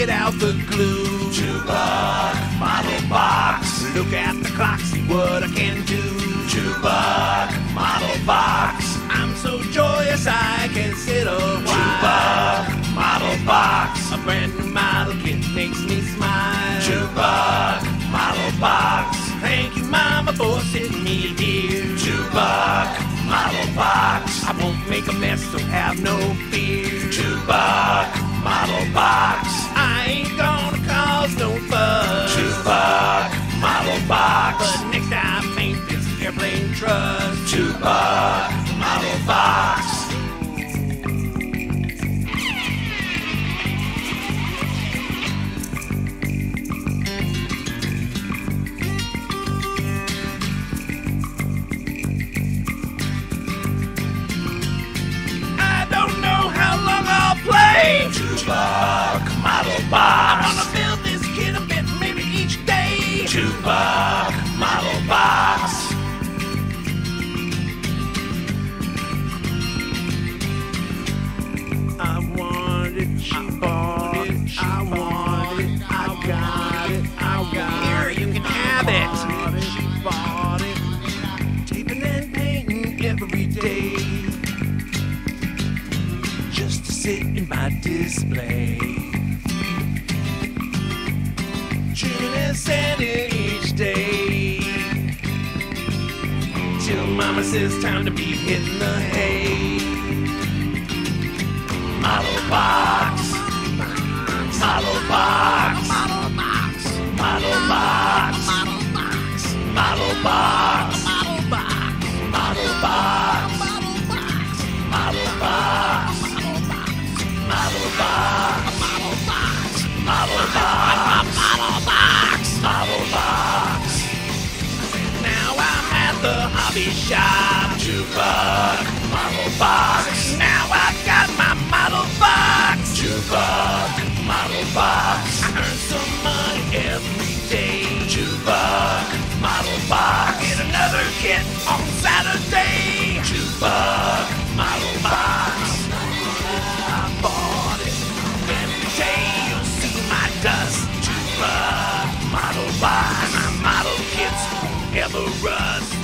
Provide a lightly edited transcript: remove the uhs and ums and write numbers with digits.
get out the glue. Jukebox, model box. Look at the clock, see what I can do. Jukebox, model box. I'm so joyous I can sit a while. Jukebox, model box. A brand new model kit makes me smile. Jukebox, model box. Thank you, Mama, for sitting me here. Jukebox, model box. I won't make a mess, so have no fear. Jukebox, model box. I ain't gonna cause no fuss. Jukebox, model box. But next time paint this airplane truss. Jukebox, model box. Jukebox, model box. I wanna build this kid a bit, maybe each day. Jukebox, model box. I want it, I bought it, I want it, I got it, I got it. Here, you can have it. She bought it, taping and painting every day. Just to sit in my display. Chilling and sanding each day. Till Mama says time to be hitting the hay. Model box. Model box. Model box. Model box. Model box. Model box. Model box. Model box. Model box. Model box. Model box. Model box. Now I'm at the hobby shop. Jukebox, model box. Now I've got my model box. Jukebox, model box. I earn some money every day. Jukebox, model box. Get another kit on Saturday. Jukebox, model box. I bought it. Every day you'll see my dust. Jukebox, model box. My model kits won't ever rust.